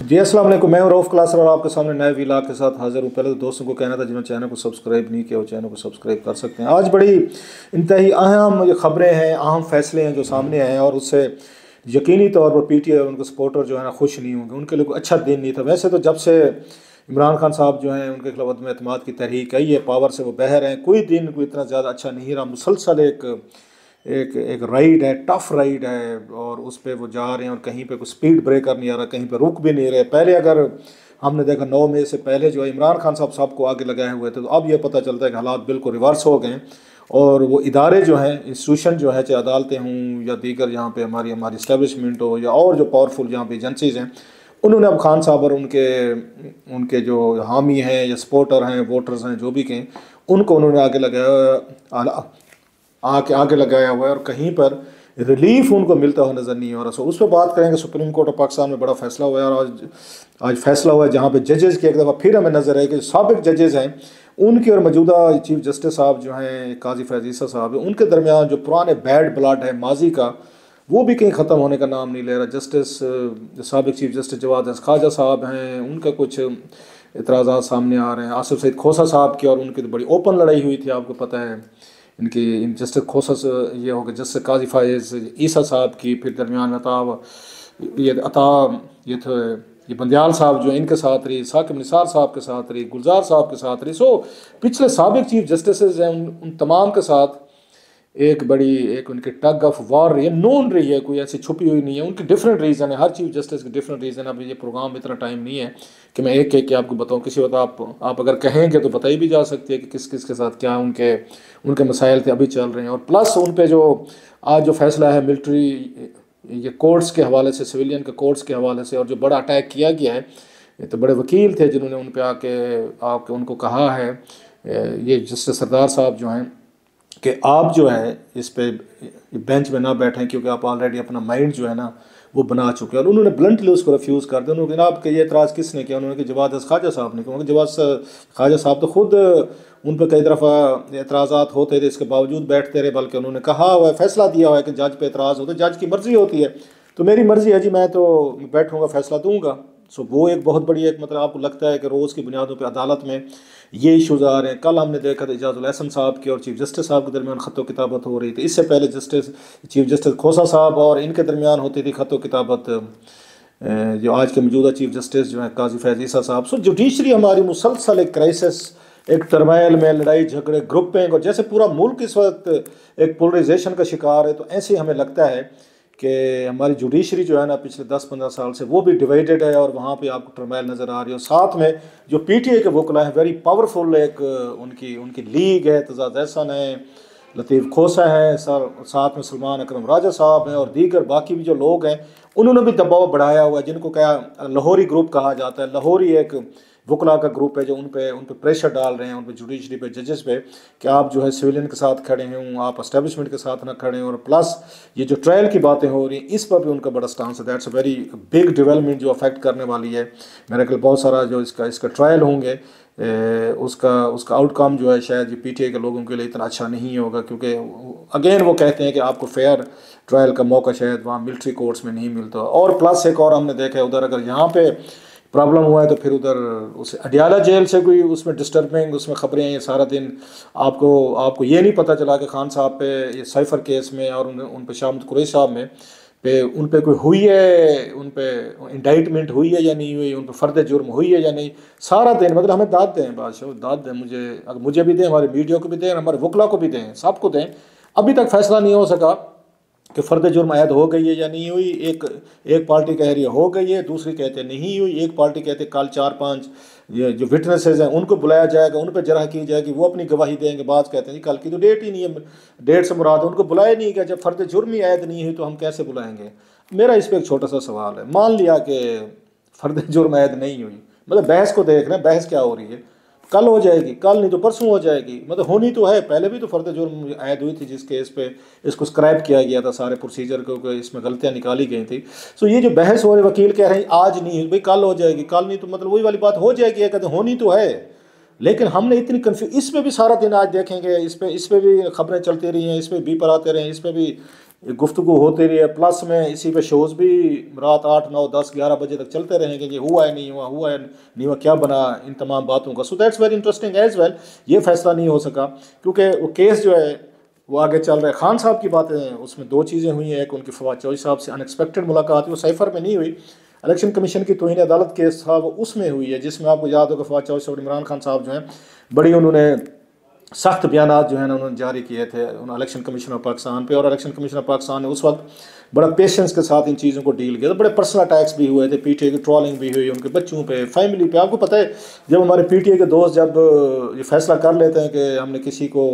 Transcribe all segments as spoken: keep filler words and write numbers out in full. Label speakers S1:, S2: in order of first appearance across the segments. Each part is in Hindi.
S1: जी अस्सलाम वालेकुम। मैं हूं रऊफ़ क्लासर और आपके सामने नए व्लॉग के साथ हाजिर हूं। पहले तो दोस्तों को कहना था जिन्होंने चैनल को सब्सक्राइब नहीं किया वो चैनल को सब्सक्राइब कर सकते हैं। आज बड़ी इंतहाई अहम खबरें हैं, अहम फैसले हैं जो सामने आए हैं और उससे यकीनी तौर पर पी टी आई और उनके सपोर्टर जो है ना खुश नहीं होंगे। उनके लिए कोई अच्छा दिन नहीं था। वैसे तो जब से इमरान खान साहब जो हैं उनके खिलाफ अदम एतमाद की तहरीक आई है, पावर से वो बह रहे हैं, कोई दिन कोई इतना ज़्यादा अच्छा नहीं रहा। मुसलसल एक एक एक राइड है, टफ राइड है और उस पर वो जा रहे हैं और कहीं पे कोई स्पीड ब्रेकर नहीं आ रहा, कहीं पे रुक भी नहीं रहे। पहले अगर हमने देखा नौ मई से पहले जो है इमरान खान साहब साहब को आगे लगाए हुए थे, तो अब ये पता चलता है कि हालात बिल्कुल रिवर्स हो गए हैं और वो इदारे जो हैं, इंस्टीट्यूशन जो है, चाहे अदालतें हों या दीगर यहाँ पे हमारी हमारी इस्टेब्लिशमेंट हो या और जो पावरफुल यहाँ पे एजेंसीज़ हैं, उन्होंने अब खान साहब और उनके उनके जो हामी हैं या सपोर्टर हैं, वोटर्स हैं, जो भी कहें, उनको उन्होंने आगे लगाया आके आगे लगाया हुआ है और कहीं पर रिलीफ उनको मिलता हुआ नज़र नहीं हो रहा। सो उस पर बात करेंगे। सुप्रीम कोर्ट ऑफ पाकिस्तान में बड़ा फैसला हुआ है और आज आज फैसला हुआ है जहाँ पे जजेस की एक दफ़ा फिर हमें नज़र है कि साबिक जजेस हैं उनके और मौजूदा चीफ जस्टिस साहब जो हैं काजी फैज़ ईसा साहब, उनके दरमियान जो पुराने बैड ब्लड है माजी का, वो भी कहीं ख़त्म होने का नाम नहीं ले रहा। जस्टिस साबिक चीफ जस्टिस जवाद ख्वाजा साहब हैं, उनका कुछ एतराज़ात सामने आ रहे हैं। आसिफ सईद खोसा साहब की और उनकी तो बड़ी ओपन लड़ाई हुई थी, आपको पता है। इनकी इन जस्टिस खोसा ये हो गया जस्टिस काजी फैज़ ईसा साहब की, फिर दरमियान अता ये अता ये थे ये बंदियाल साहब जो इनके साथ रही, साकिब निसार साहब के साथ रही, गुलजार साहब के साथ रही। सो पिछले साबिक चीफ जस्टिस हैं, उन, उन तमाम के साथ एक बड़ी एक उनकी टग ऑफ वार रही है, नोन रही है, कोई ऐसी छुपी हुई नहीं है। उनकी डिफरेंट रीज़न है, हर चीफ जस्टिस के डिफरेंट रीज़न है। अभी ये प्रोग्राम में इतना टाइम नहीं है कि मैं एक एक के आपको बताऊं। किसी वक्त आप आप अगर कहेंगे तो बताई भी जा सकती है कि किस किस के साथ क्या उनके उनके मसाइल थे, अभी चल रहे हैं। और प्लस उन पर जो आज जो फैसला है मिलिट्री ये कोर्ट्स के हवाले से, सिविलियन के कोर्ट्स के हवाले से, और जो बड़ा अटैक किया गया है, ये तो बड़े वकील थे जिन्होंने उन पर आके आके उनको कहा है, ये जस्टिस सरदार साहब जो हैं, कि आप जो है इस पे बेंच में ना बैठें क्योंकि आप ऑलरेडी अपना माइंड जो है ना वो बना चुके हैं। और उन्होंने ब्लंटली उसको रिफ्यूज़ कर दिया। उन्होंने जनाब के ये एतराज़ किसने किया? उन्होंने कि जवाद ख्वाजा साहब ने। क्योंकि जवाद ख्वाजा साहब तो खुद उन पर कई दफ़ा एतराज़ात होते थे, इसके बावजूद बैठते रहे। बल्कि उन्होंने कहा हुआ है, फैसला दिया हुआ है कि जज पे एतराज़ होता है, जज की मर्ज़ी होती है, तो मेरी मर्ज़ी है जी, मैं तो बैठूँगा, फ़ैसला दूँगा। सो वो एक बहुत बड़ी एक मतलब आपको लगता है कि रोज़ की बुनियादों पे अदालत में ये इशूज़ आ रहे हैं। कल हमने देखा था इजाज़ुल एहसन साहब की और चीफ जस्टिस साहब के दरमियान ख़त किताबत हो रही थी। इससे पहले जस्टिस चीफ जस्टिस खोसा साहब और इनके दरमियान होती थी ख़त किताबत, जो आज के मौजूदा चीफ जस्टिस जो हैं काजी फैज़ ईसा साहब। सो जुडिशरी हमारी मुसलसल एक क्राइसिस, एक टर्माइल में, लड़ाई झगड़े, ग्रुपिंग, और जैसे पूरा मुल्क इस वक्त एक पोलराइजेशन का शिकार है। तो ऐसे ही हमें लगता है कि हमारी जुडिशरी जो है ना पिछले दस पंद्रह साल से वो भी डिवाइडेड है और वहाँ पे आपको टर्माइल नज़र आ रही है। और साथ में जो पी टी आई के वकला हैं, वेरी पावरफुल एक उनकी उनकी लीग है, तजाद एहसन है, लतीफ़ खोसा है, सर साथ में सलमान अकरम राजा साहब हैं और दीगर बाकी भी जो लोग हैं, उन्होंने भी दबाव बढ़ाया हुआ है, जिनको क्या लाहौरी ग्रुप कहा जाता है। लाहौरी एक वकला का ग्रुप है जो उन पे उन पे प्रेशर डाल रहे हैं, उन पे जुडिशरी पे, जजेस पे, कि आप जो है सिविलियन के साथ खड़े हों, आप एस्टेब्लिशमेंट के साथ ना खड़े हों। और प्लस ये जो ट्रायल की बातें हो रही हैं, इस पर भी उनका बड़ा स्टांस है। That's a very big development जो अफेक्ट करने वाली है। मेरे ख्याल बहुत सारा जो इसका इसका ट्रायल होंगे, ए, उसका उसका आउटकम जो है शायद ये पी टी आई के लोगों के लिए इतना अच्छा नहीं होगा, क्योंकि अगेन वो कहते हैं कि आपको फेयर ट्रायल का मौका शायद वहाँ मिलिट्री कोर्ट्स में नहीं मिलता। और प्लस एक और हमने देखा है, उधर अगर यहाँ पे प्रॉब्लम हुआ है तो फिर उधर उस अडियाला जेल से कोई उसमें डिस्टर्बिंग उसमें खबरें हैं। ये सारा दिन आपको आपको ये नहीं पता चला कि खान साहब पे ये साइफर केस में और उन उन पे शामत कुरैशी साहब में पे उन पे कोई हुई है, उन पे इंडाइटमेंट हुई है या नहीं हुई, उन पे फ़र्द जुर्म हुई है या नहीं। सारा दिन मतलब हमें दाद दें, बादशाह दाद दें, मुझे अगर मुझे भी दें, हमारे मीडिया को भी दें, हमारे वकला को भी दें, सबको दें। अभी तक फैसला नहीं हो सका कि फ़र्द जुर्म आयद हो गई है या नहीं हुई। एक एक पार्टी कह रही है हो गई है, दूसरी कहते नहीं हुई। एक पार्टी कहते कल चार पांच ये जो विटनेसेस हैं उनको बुलाया जाएगा, उन पर जरह की जाएगी, वो अपनी गवाही देंगे। बाद कहते हैं जी कल की तो डेट ही नहीं है, डेट से मुराद है, उनको बुलाया नहीं गया। जब फ़र्द जुर्म ही आयद नहीं हुई तो हम कैसे बुलाएंगे? मेरा इस पर एक छोटा सा सवाल है। मान लिया कि फ़र्द जुर्म आयद नहीं हुई, मतलब बहस को देख रहे हैं, बहस क्या हो रही है, कल हो जाएगी, कल नहीं तो परसों हो जाएगी, मतलब होनी तो है। पहले भी तो फ़र्द जुर्म आयद हुई थी जिस केस पे इसको स्क्रैप किया गया था, सारे प्रोसीजर को, इसमें गलतियां निकाली गई थी। सो ये जो बहस हो रही, वकील कह रहे हैं आज नहीं हुई, भाई कल हो जाएगी, कल नहीं तो मतलब वही वाली बात हो जाएगी, कहते होनी तो है। लेकिन हमने इतनी कन्फ्यूज, इसमें भी सारा दिन आज देखेंगे, इस पर इस पर भी खबरें चलती रही हैं, इस पर भी पर आते रहे, इस पर भी एक गुफ्तगू होती रही है, प्लस में इसी पे शोज़ भी रात आठ नौ दस ग्यारह बजे तक चलते रहेंगे कि हुआ है नहीं हुआ, हुआ है नहीं हुआ, क्या बना इन तमाम बातों का। So that's very interesting as well. ये फैसला नहीं हो सका क्योंकि वो केस जो है वो आगे चल रहा है। खान साहब की बातें हैं, उसमें दो चीज़ें हुई हैं। एक उनकी फवाद चौधरी साहब से अनएक्सपेक्टेड मुलाकात, वो साइफर में नहीं हुई, इलेक्शन कमीशन की तौहीन अदालत केस था वो उसमें हुई है, जिसमें आपको याद होगा फवाद चौधरी और इमरान खान साहब जो हैं बड़ी उन्होंने सख्त बयान जो है ना उन्होंने जारी किए थे उन इलेक्शन कमीशन ऑफ पाकिस्तान पे। और इलेक्शन कमीशन ऑफ पाकिस्तान ने उस वक्त बड़ा पेशेंस के साथ इन चीज़ों को डील किया था। बड़े पर्सनल अटैक्स भी हुए थे, पीटीआई की ट्रोलिंग भी हुई उनके बच्चों पे, फैमिली पे। आपको पता है जब हमारे पीटीआई के दोस्त जब ये फैसला कर लेते हैं कि हमने किसी को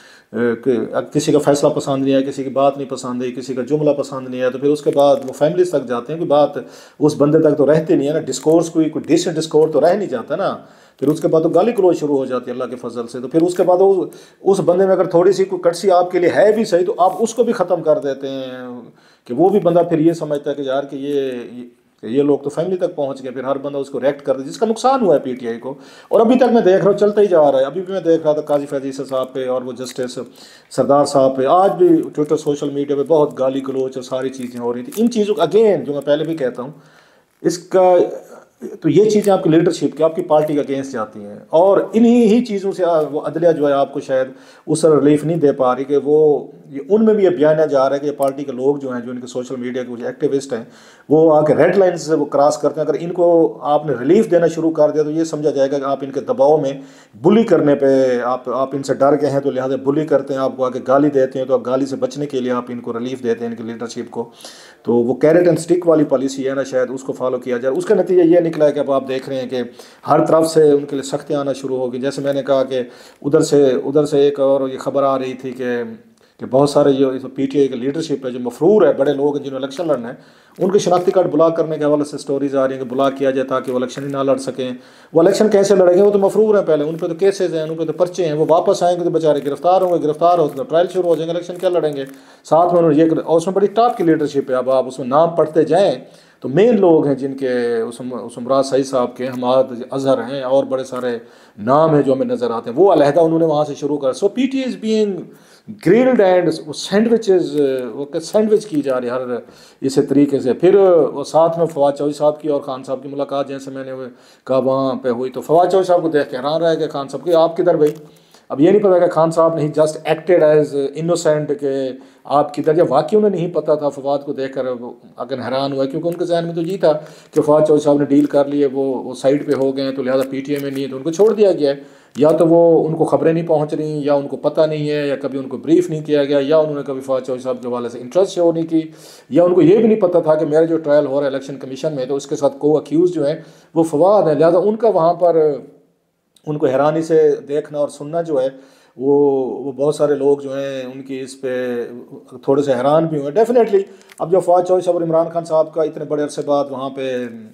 S1: किसी का फैसला पसंद नहीं आया, किसी की बात नहीं पसंद आई, किसी का जुमला पसंद नहीं आया, तो फिर उसके बाद वो फैमिलीज तक जाते हैं कि बात उस बंदे तक तो रहती नहीं है ना, डिस्कोर्स कोई कोई डिसेंट डिस्कोर्स तो रह नहीं जाता ना। फिर उसके बाद तो गाली गलौज शुरू हो जाती है अल्लाह के फजल से। तो फिर उसके बाद उस, उस बंदे में अगर थोड़ी सी कोई कटसी आपके लिए है भी सही तो आप उसको भी ख़त्म कर देते हैं कि वो भी बंदा फिर ये समझता है कि यार कि ये, ये ये लोग तो फैमिली तक पहुंच गए। फिर हर बंदा उसको रिएक्ट कर दे, जिसका नुकसान हुआ है पीटीआई को। और अभी तक मैं देख रहा हूँ चलता ही जा रहा है। अभी भी मैं देख रहा था काजी फैज़ ईसा साहब पे और वो जस्टिस सरदार साहब पे, आज भी ट्विटर सोशल मीडिया पे बहुत गाली गलोच और सारी चीज़ें हो रही थी। इन चीज़ों का अगेन जो मैं पहले भी कहता हूँ, इसका तो ये चीज़ें आपकी लीडरशिप की, आपकी पार्टी के अगेंस्ट जाती हैं। और इन्हीं ही चीज़ों से वो अदलिया जो है आपको शायद उस तरह रिलीफ नहीं दे पा रही कि वो ये उनमें भी ये बयान जा रहा है कि पार्टी के लोग जो हैं, जो इनके सोशल मीडिया के कुछ एक्टिविस्ट हैं, वो आके रेड लाइन से वो क्रॉस करते हैं। अगर इनको आपने रिलीफ देना शुरू कर दिया तो ये समझा जाएगा कि आप इनके दबाव में बुली करने पे आप आप इनसे डर गए हैं, तो लिहाजा बुली करते हैं, आपको आके गाली देते हैं। तो आप गाली से बचने के लिए आप इनको रिलीफ देते हैं, इनकी लीडरशिप को। तो वो कैरेट एंड स्टिक वाली पॉलिसी है ना, शायद उसको फॉलो किया जाए। उसका नतीजा ये निकला है कि अब आप देख रहे हैं कि हर तरफ से उनके लिए सख्तियाँ आना शुरू होगी। जैसे मैंने कहा कि उधर से उधर से एक और ये खबर आ रही थी कि कि बहुत सारे जो पीटीआई की लीडरशिप है, जो मफरूर है, बड़े लोग हैं जिन्होंने इलेक्शन लड़ना है, उनके शनाख्ती कार्ड ब्लॉक करने के हवाले से स्टोरीज आ रही हैं कि ब्लॉक किया जाए ताकि वो इलेक्शन ही ना लड़ सकें। वो इलेक्शन कैसे लड़ेंगे, वो तो मफरूर हैं पहले, उन पर तो केसेज हैं, उन पर तो पर्चे हैं। वो वापस आएंगे तो बेचारे गिरफ्तार होंगे, गिरफ्तार होते तो ट्रायल शुरू हो जाएंगे, इलेक्शन क्या लड़ेंगे। साथ में उन्होंने ये, और उसमें बड़ी टॉप की लीडरशिप है। अब आप उसमें नाम पढ़ते जाएँ तो मेन लोग हैं जिनके उसमराज सईद साहब के, हमाद अजहर हैं, और बड़े सारे नाम हैं जो हमें नज़र आते हैं। वो अलहदा उन्होंने वहाँ से शुरू कर। So P T is being grilled and sandwiches, वो सैंडविच की जा रही है हर इसी तरीके से। फिर वो साथ में फवाद चौधरी साहब की और खान साहब की मुलाकात जैसे मैंने कहा वहाँ पे हुई, तो फवाद चौधरी साहब को देख के हैरान रह गए खान साहब की, आप किधर भाई। अब ये नहीं पता कि खान साहब ने जस्ट एक्टेड एज इनोसेंट के आप किधर, या वाकई उन्हें नहीं पता था। फवाद को देखकर अगर हैरान हुआ क्योंकि उनके जहन में तो ये था कि फवाद चौधरी साहब ने डील कर लिए, वो वो साइड पे हो गए, तो लिहाजा पीटीआई में नहीं है तो उनको छोड़ दिया गया है। या तो वो उनको खबरें नहीं पहुंच रही, या उनको पता नहीं है, या कभी उनको ब्रीफ नहीं किया गया, या उन्होंने कभी फवाद चौधरी साहब के हवाले से इंटरेस्ट शो नहीं की, या उनको ये भी नहीं पता था कि मेरा जो ट्रायल हो रहा है इलेक्शन कमीशन में तो उसके साथ को अक्यूज़ जो है वो फवाद है। लिहाजा उनका वहाँ पर उनको हैरानी से देखना और सुनना जो है वो वो बहुत सारे लोग जो हैं उनकी इस पे थोड़े से हैरान भी हुए डेफिनेटली। अब जो फवाद चौधरी साहब और इमरान खान साहब का इतने बड़े अरसे बाद वहाँ पे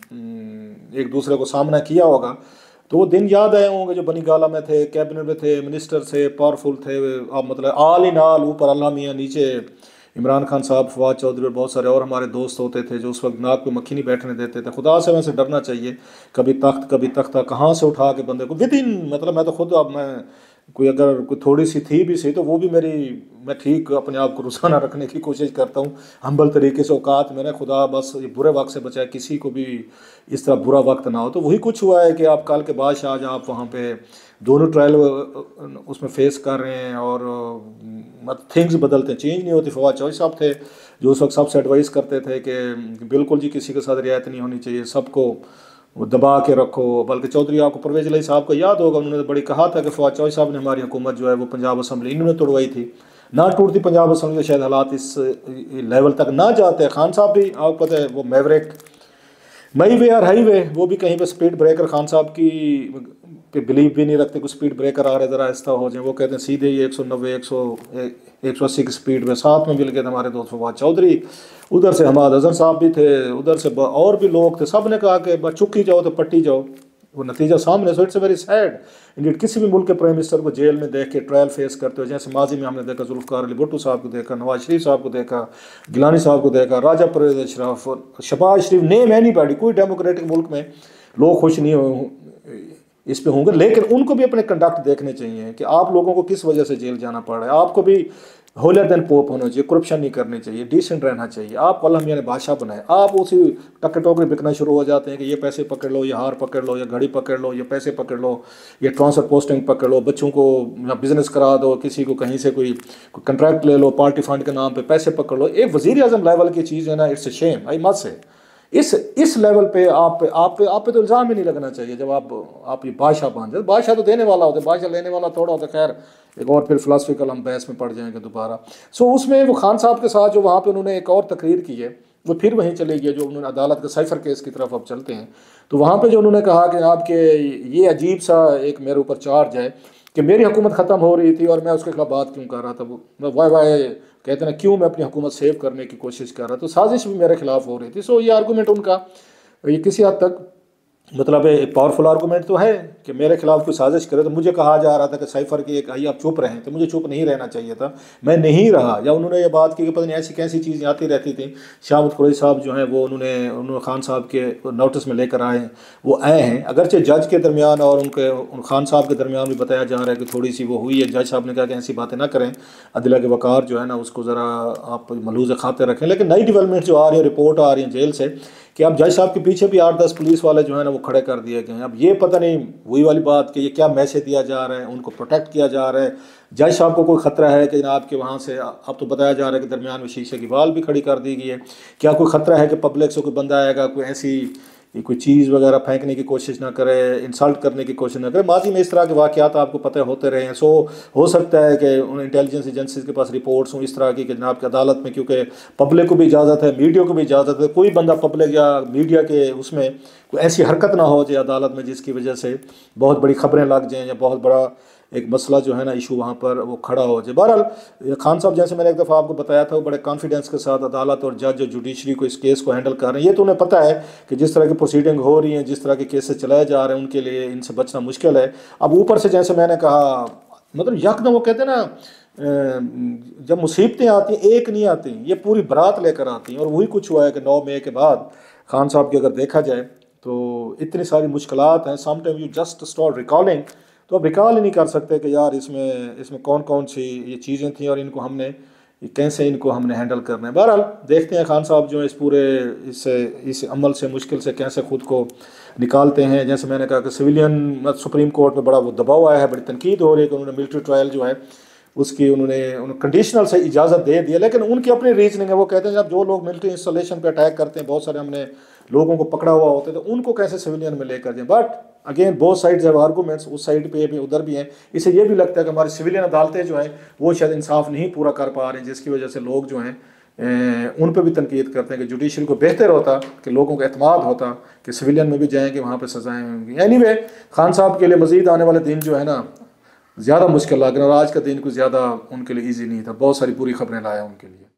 S1: एक दूसरे को सामना किया होगा, तो वो दिन याद आए होंगे जो बनी गाला में थे, कैबिनेट में थे, मिनिस्टर थे, पावरफुल थे। आप मतलब आल इन आल, ऊपर अल्लाह मियाँ, नीचे इमरान खान साहब, फवाद चौधरी और बहुत सारे और हमारे दोस्त होते थे जो उस वक्त नाक पे मक्खी नहीं बैठने देते थे। खुदा से वैसे डरना चाहिए, कभी तख्त कभी तख्ता, कहाँ से उठा के बंदे को विद इन, मतलब मैं तो खुद, अब मैं कोई अगर कोई थोड़ी सी थी भी सही तो वो भी मेरी, मैं ठीक अपने आप को रोज़ाना रखने की कोशिश करता हूँ हम्बल तरीके से। औकात मैंने खुदा बस ये बुरे वक्त से बचाए, किसी को भी इस तरह बुरा वक्त ना हो। तो वही कुछ हुआ है कि आप कल के बादशाह आज आप वहाँ पे दोनों ट्रायल उसमें फेस कर रहे हैं और मतलब थिंग्स बदलते हैं, चेंज नहीं होती। फवाद चौधरी साहब थे जो उस वक्त सबसे एडवाइस करते थे कि बिल्कुल जी किसी के साथ रियायत नहीं होनी चाहिए, सबको वो दबा के रखो। बल्कि चौधरी आपको परवेज अली साहब को याद होगा, उन्होंने बड़ी कहा था कि फवाद चौधरी साहब ने हमारी हुकूमत जो है वो पंजाब असम्बली इन्होंने तोड़वाई थी, ना टूटती पंजाब असम्बली तो शायद हालात इस लेवल तक ना जाते। खान साहब भी आपको पता है वो मैवरिक मई वे और हाई वे, वो भी कहीं पे स्पीड ब्रेकर खान साहब की पे बिलीव भी नहीं रखते, कुछ स्पीड ब्रेकर आ रहे ज़रा आहिस्ता हो जाए, वो कहते हैं सीधे ही एक सौ नब्बे एक सौ एक सौ अस्सी की स्पीड में। साथ में मिल गए थे हमारे दोस्त फवाद चौधरी, उधर से हमाद अजहर साहब भी थे, उधर से और भी लोग थे। सब ने कहा कि बस चुकी जाओ तो पट्टी जाओ, वो नतीजा सामने। So it's very sad indeed. किसी भी मुल्क के प्राइम मिनिस्टर को जेल में देख के ट्रायल फेस करते हो, जैसे माजी में हमने देखा जुल्फ़िकार अली भुट्टो साहब को देखा, नवाज शरीफ साहब को देखा, गिलानी साहब को देखा, राजा परवेज अशरफ, शहबाज शरीफ, नेम एनीबॉडी, कोई डेमोक्रेटिक मुल्क में लोग खुश नहीं हो इस पे होंगे, लेकिन उनको भी अपने कंडक्ट देखने चाहिए कि आप लोगों को किस वजह से जेल जाना पड़ रहा है। आपको भी होलियर देन पोप होना चाहिए, करप्शन नहीं करनी चाहिए, डिसेंट रहना चाहिए। आप कलम यानी बादशाह बनाए, आप उसी टक्के टोकरे बिकना शुरू हो जाते हैं कि ये पैसे पकड़ लो, ये हार पकड़ लो, ये घड़ी पकड़ लो, ये पैसे पकड़ लो, ये ट्रांसफर पोस्टिंग पकड़ लो, बच्चों को बिजनेस करा दो, किसी को कहीं से कोई कंट्रैक्ट ले लो, पार्टी फंड के नाम पे पैसे पकड़ लो। एक वजीर आजम लेवल की चीज़ है ना, it's a shame, I must say. इस इस लेवल पे आप पे आप पे आप पे तो इल्ज़ाम ही नहीं लगना चाहिए जब आप आप ये बादशाह बन जाए। बादशाह तो देने वाला होता है, बादशाह लेने वाला थोड़ा होता है। खैर एक और फिर फिलासफिकल हम बहस में पड़ जाएंगे दोबारा। सो उसमें वो खान साहब के साथ जो वहाँ पे उन्होंने एक और तकरीर की है, वो फिर वहीं चले गए जो उन्होंने अदालत के साइफर केस की तरफ अब चलते हैं। तो वहाँ पे जो उन्होंने कहा कि आपके ये अजीब सा एक मेरे ऊपर चार्ज है कि मेरी हुकूमत ख़त्म हो रही थी और मैं उसके खिलाफ बात क्यों कर रहा था। वो वाह वाह कहते हैं क्यों मैं अपनी हुकूमत सेव करने की कोशिश कर रहा था, तो साजिश भी मेरे खिलाफ हो रही थी। सो ये आर्गूमेंट उनका ये किसी हद तक मतलब एक पावरफुल आर्गूमेंट तो है कि मेरे खिलाफ कोई साजिश करे। तो मुझे कहा जा रहा था कि साइफर की एक आई आप चुप रहें, तो मुझे चुप नहीं रहना चाहिए था, मैं नहीं रहा। या उन्होंने ये बात की कि पता नहीं ऐसी कैसी चीज़ें आती रहती थी। शाहमद कुरैशी साहब जो हैं वो उन्होंने उन्होंने खान साहब के नोटिस में लेकर आए हैं, वो आए हैं। अगरचे जज के दरमियान और उनके उन खान साहब के दरमियान भी बताया जा रहा है कि थोड़ी सी वो हुई है। जज साहब ने कहा कि ऐसी बातें ना करें, अदला के वकार जो है ना उसको ज़रा आप मलूज़ खाते रखें। लेकिन नई डिवेलपमेंट जो आ रही है, रिपोर्ट आ रही है जेल से कि अब जज साहब के पीछे भी आठ दस पुलिस वाले जो है ना वो खड़े कर दिए गए हैं। अब ये पता नहीं वही वाली बात कि ये क्या मैसेज दिया जा रहा है, उनको प्रोटेक्ट किया जा रहा है। जज साहब को कोई ख़तरा है कि जनाब के वहाँ से अब तो बताया जा रहा है कि दरमियान में शीशे की वाल भी खड़ी कर दी गई है। क्या कोई ख़तरा है कि पब्लिक से कोई बंदा आएगा, कोई ऐसी ये कोई चीज़ वगैरह फेंकने की कोशिश ना करे, इंसल्ट करने की कोशिश ना करे। माजी में इस तरह के वाक़यात आपको पता होते रहे हैं। सो हो सकता है कि उन इंटेलिजेंस एजेंसीज के पास रिपोर्ट्स हों इस तरह की कि जनाब की अदालत में, क्योंकि पब्लिक को भी इजाज़त है, मीडिया को भी इजाज़त है, कोई बंदा पब्लिक या मीडिया के उसमें कोई ऐसी हरकत ना हो जाए अदालत में जिसकी वजह से बहुत बड़ी खबरें लग जाएँ या बहुत बड़ा एक मसला जो है ना इशू वहाँ पर वो खड़ा हो जाए। बहरहाल खान साहब जैसे मैंने एक दफ़ा आपको बताया था वो बड़े कॉन्फिडेंस के साथ अदालत और जज और जुडिशरी को इस केस को हैंडल कर रहे हैं। ये तो उन्हें पता है कि जिस तरह की प्रोसीडिंग हो रही हैं, जिस तरह के केसेस चलाए जा रहे हैं, उनके लिए इनसे बचना मुश्किल है। अब ऊपर से जैसे मैंने कहा मतलब यकदम वो कहते हैं ना जब मुसीबतें आती हैं एक नहीं आती, ये पूरी बारात लेकर आती हैं। और वही कुछ हुआ है कि नौ मई के बाद खान साहब की अगर देखा जाए तो इतनी सारी मुश्किलात हैं। Sometime you just start recalling, तो अब रिकॉल ही नहीं कर सकते कि यार इसमें इसमें कौन कौन सी ये चीज़ें थी और इनको हमने कैसे इनको हमने हैंडल करना है। बहरहाल देखते हैं खान साहब जो है इस पूरे इस इस अमल से मुश्किल से कैसे ख़ुद को निकालते हैं। जैसे मैंने कहा कि सिविलियन सुप्रीम कोर्ट में बड़ा वो दबाव आया है, बड़ी तनकीद हो रही है कि उन्होंने मिलिट्री ट्रायल जो है उसकी उन्होंने उन्होंने कंडीशनल से इजाज़त दे दी है। लेकिन उनकी अपनी रीजनिंग है, वो कहते हैं जब जो लोग मिलिट्री इंस्टॉलेशन पे अटैक करते हैं, बहुत सारे हमने लोगों को पकड़ा हुआ होता है, तो उनको कैसे सिविलियन में लेकर जाएं। But again both sides have arguments, उस साइड पे भी उधर भी हैं। इससे ये भी लगता है कि हमारी सिविलियन अदालतें जो हैं वो शायद इंसाफ नहीं पूरा कर पा रहे हैं, जिसकी वजह से लोग जो हैं उन पर भी तनकीद करते हैं कि जुडिशरी को बेहतर होता कि लोगों का एतमाद होता कि सिविलियन में भी जाएंगे वहाँ पर सजाएँ होंगी। एनीवे खान साहब के लिए मज़ीद आने वाले दिन जो है ना ज़्यादा मुश्किल लग रहा है और आज का दिन कुछ ज़्यादा उनके लिए ईजी नहीं था। बहुत सारी बुरी खबरें लाया उनके लिए।